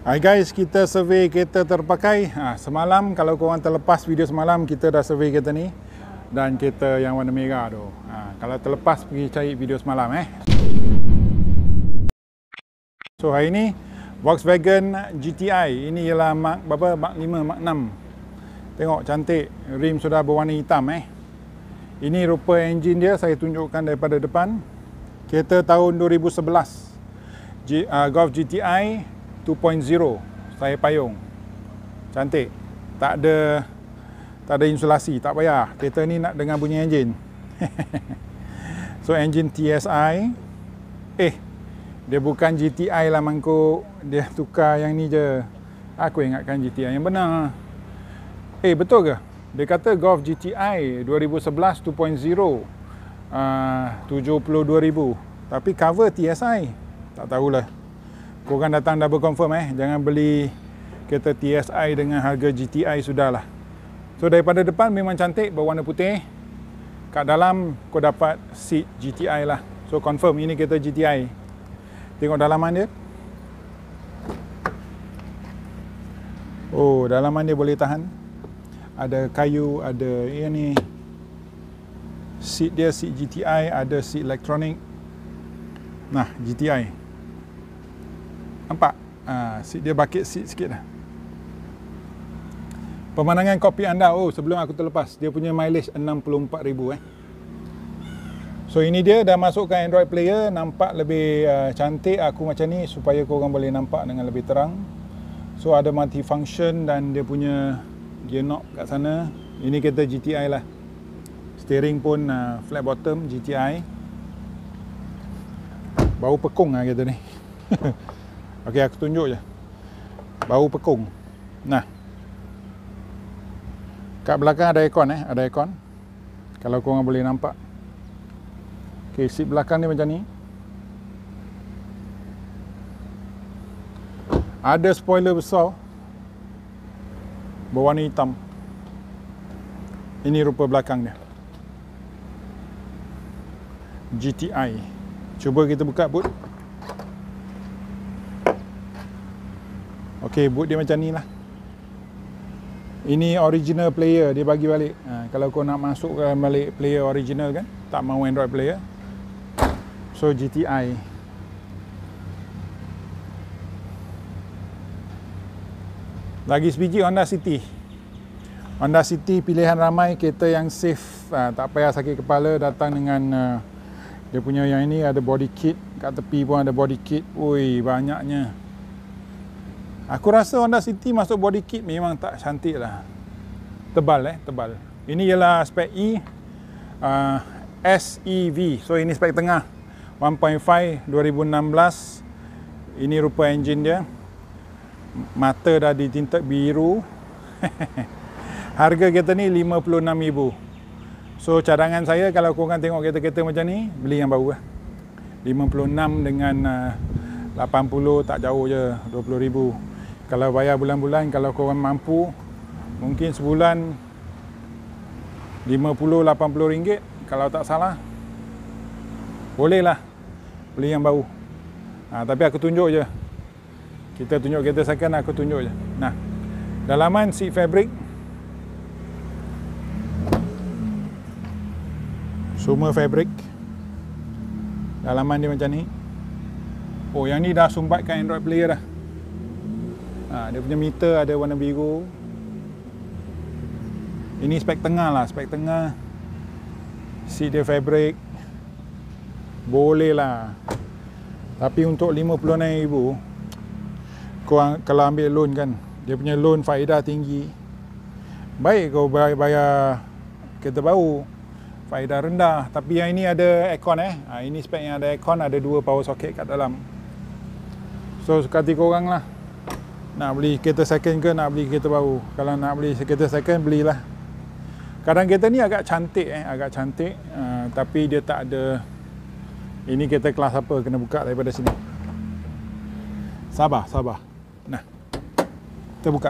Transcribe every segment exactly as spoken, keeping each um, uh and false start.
Hai guys, kita survey kereta terpakai. Ha, semalam kalau korang terlepas video semalam, kita dah survey kereta ni dan kereta yang warna merah tu. Ha, kalau terlepas pergi cari video semalam eh. So hari ni Volkswagen G T I. Ini ialah Mark berapa? Mark lima, Mark enam. Tengok cantik, rim sudah berwarna hitam eh. Ini rupa enjin dia, saya tunjukkan daripada depan. Kereta tahun dua ribu sebelas. G, uh, Golf G T I dua titik kosong, saya payung. Cantik. Tak ada tak ada insulasi, tak payah. Kereta ni nak dengar bunyi enjin. So enjin T S I. Eh, dia bukan G T I lah mangkuk. Dia tukar yang ni je. Aku ingatkan G T I yang benar. Eh, betul ke? Dia kata Golf G T I dua ribu sebelas dua titik kosong. Uh, tujuh puluh dua ribu. Tapi cover T S I. Tak tahulah. Korang datang double confirm eh. Jangan beli kereta T S I dengan harga G T I sudahlah. So daripada depan memang cantik, berwarna putih. Kat dalam kau dapat seat G T I lah. So confirm ini kereta G T I. Tengok dalaman dia. Oh, dalaman dia boleh tahan. Ada kayu, ada ini. Seat dia seat G T I, ada seat elektronik. Nah, G T I. Nampak? Ha, seat dia bucket seat sikit dah. Pemandangan kokpit anda. Oh, sebelum aku terlepas, dia punya mileage enam puluh empat ribu eh. So ini dia dah masukkan Android Player, nampak lebih uh, cantik aku macam ni supaya korang boleh nampak dengan lebih terang. So ada multi-function dan dia punya gear knob kat sana. Ini kereta G T I lah. Steering pun uh, flat bottom G T I. Bau pekung lah kereta ni. Okey, aku tunjuk je. Bau pekung. Nah. Kat belakang ada aircon eh, ada aircon. Kalau korang boleh nampak. Okey, seat belakang ni macam ni. Ada spoiler besar. Berwarna hitam. Ini rupa belakang dia. G T I. Cuba kita buka boot. Okey, boot dia macam ni lah. Ini original player, dia bagi balik. Ha, kalau kau nak masukkan balik player original kan, tak mahu Android player. So G T I. Lagi sebiji Honda City. Honda City pilihan ramai, kereta yang safe. Ha, tak payah sakit kepala, datang dengan uh, dia punya yang ini ada body kit. Kat tepi pun ada body kit. Ui, banyaknya. Aku rasa Honda City masuk body kit memang tak cantik lah. Tebal eh, tebal. Ini ialah spek E, uh, S E V. So ini spek tengah. satu titik lima dua ribu enam belas. Ini rupa enjin dia. Mata dah ditinted biru. Harga kereta ni lima puluh enam ribu. So cadangan saya kalau korang tengok kereta-kereta macam ni, beli yang baru lah. lima puluh enam dengan uh, lapan puluh tak jauh je, dua puluh ribu. Kalau bayar bulan-bulan, kalau korang mampu, mungkin sebulan lima puluh lapan puluh ringgit. Kalau tak salah, bolehlah beli yang baru. Ha, tapi aku tunjuk je. Kita tunjuk kereta second, aku tunjuk je. Nah, dalaman seat fabric. Semua fabric. Dalaman dia macam ni. Oh, yang ni dah sumbatkan Android player dah. Ha, dia punya meter ada warna biru. Ini spek tengah lah, spek tengah. Seat dia fabric. Boleh lah. Tapi untuk lima puluh enam ribu, kau kalau ambil loan kan, dia punya loan faedah tinggi. Baik kau bayar, bayar kereta baru, faedah rendah. Tapi yang ini ada aircon eh. Ha, ini spek yang ada aircon, ada dua power socket kat dalam. So suka hati korang lah. Nak beli kereta second ke nak beli kereta baru. Kalau nak beli kereta second, belilah. Kadang kereta ni agak cantik eh, agak cantik. Uh, tapi dia tak ada. Ini kereta kelas apa, kena buka daripada sini. Sabar, sabar. Nah. Kita buka.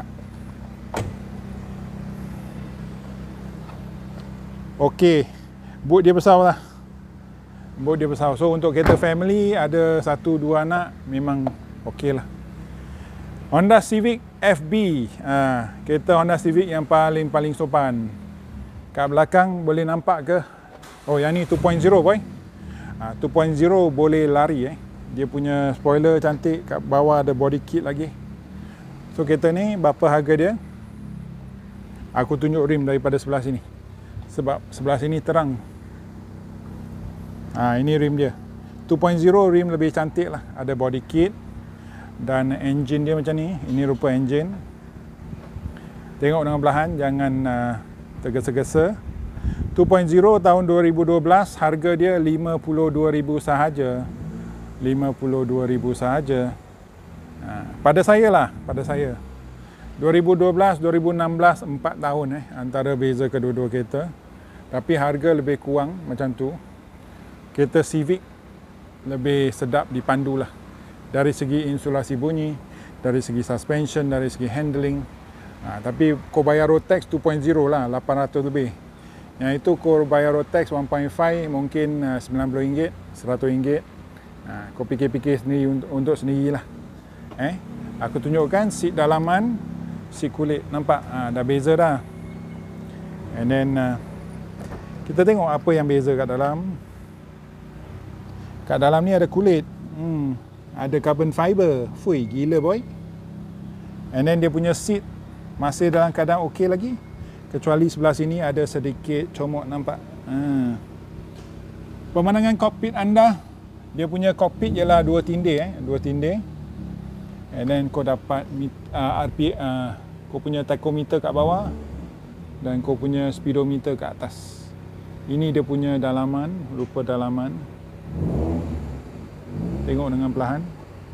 Okey. Boot dia besar lah. Boot dia besar. So untuk kereta family, ada satu dua anak, memang okey lah. Honda Civic F B. Ha, kereta Honda Civic yang paling-paling sopan. Kat belakang boleh nampak ke? Oh, yang ni two point oh boy. Ha, two point oh boleh lari eh. Dia punya spoiler cantik, kat bawah ada body kit lagi. So kereta ni berapa harga dia? Aku tunjuk rim daripada sebelah sini. Sebab sebelah sini terang. Ha, ini rim dia. two point oh rim lebih cantik lah. Ada body kit. Dan engine dia macam ni. Ini rupa engine. Tengok dengan belahan, jangan uh, tergesa-gesa. two point oh tahun dua ribu dua belas, harga dia lima puluh dua ribu sahaja. lima puluh dua ribu sahaja. Ha, pada saya lah, pada saya. dua ribu dua belas, dua ribu enam belas, empat tahun eh antara beza kedua-dua kereta. Tapi harga lebih kurang macam tu. Kereta Civic lebih sedap dipandu lah. Dari segi insulasi bunyi, dari segi suspension, dari segi handling. Ha, tapi kau bayar road tax two point oh lah, lapan ratus lebih. Yang itu kau bayar road tax one point five mungkin uh, sembilan puluh ringgit, seratus ringgit. Ha, kau fikir-fikir sendiri untuk, untuk sendirilah. Eh, aku tunjukkan seat dalaman, seat kulit. Nampak? Ha, dah beza dah. And then uh, kita tengok apa yang beza kat dalam. Kat dalam ni ada kulit. Hmm. Ada carbon fiber. Fui, gila boy. And then dia punya seat masih dalam keadaan okey lagi. Kecuali sebelah sini ada sedikit comot, nampak. Ha. Pemandangan kokpit anda, dia punya kokpit ialah dua tindih eh, dua tindih. And then kau dapat uh, R P M, uh, kau punya tachometer kat bawah dan kau punya speedometer kat atas. Ini dia punya dalaman, rupa dalaman. Tengok dengan perlahan.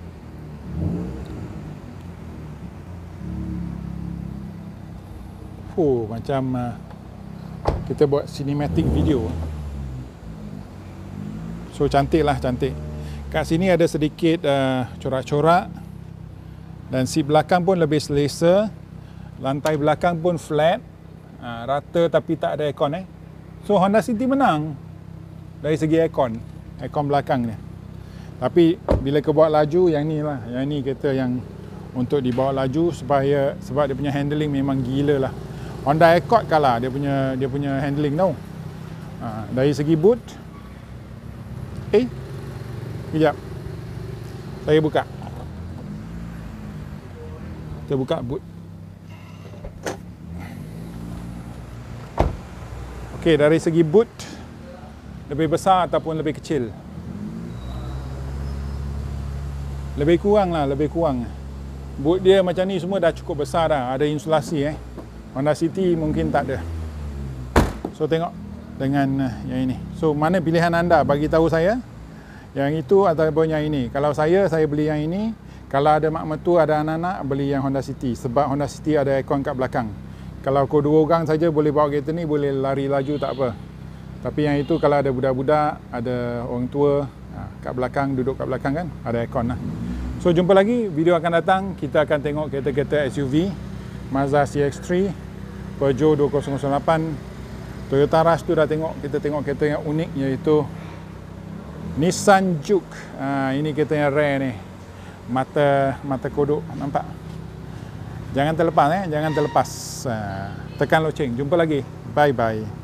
Oh, macam uh, kita buat cinematic video. So cantik lah, cantik. Kat sini ada sedikit uh, corak-corak. Dan seat belakang pun lebih selesa. Lantai belakang pun flat, uh, rata tapi tak ada aircon eh. So Honda City menang dari segi aircon, aircon belakang ni. Tapi bila kau bawa laju, yang ni lah, yang ni kereta yang untuk dibawa laju supaya sebab dia punya handling memang gila lah. Honda Accord kalah dia punya dia punya handling tau. Ha, dari segi boot, eh, kejap, saya buka. Kita buka boot. Okey, dari segi boot lebih besar ataupun lebih kecil? Lebih kurang lah, lebih kurang. Boot dia macam ni semua dah cukup besar dah. Ada insulasi eh. Honda City mungkin tak ada. So tengok dengan uh, yang ini. So mana pilihan anda? Bagi tahu saya. Yang itu ataupun yang ini. Kalau saya, saya beli yang ini. Kalau ada mak mertua, ada anak-anak, beli yang Honda City. Sebab Honda City ada aircon kat belakang. Kalau kau dua orang saja boleh bawa kereta ni, boleh lari laju tak apa. Tapi yang itu kalau ada budak-budak, ada orang tua, kat belakang, duduk kat belakang kan, ada aircon lah. So jumpa lagi, video akan datang. Kita akan tengok kereta-kereta S U V, Mazda C X tiga, Peugeot dua kosong kosong lapan, Toyota Rush tu dah tengok. Kita tengok kereta yang unik iaitu Nissan Juke. Ha, ini kereta yang rare ni, mata mata kodok, nampak? Jangan terlepas eh, jangan terlepas. Ha, tekan loceng. Jumpa lagi. Bye bye.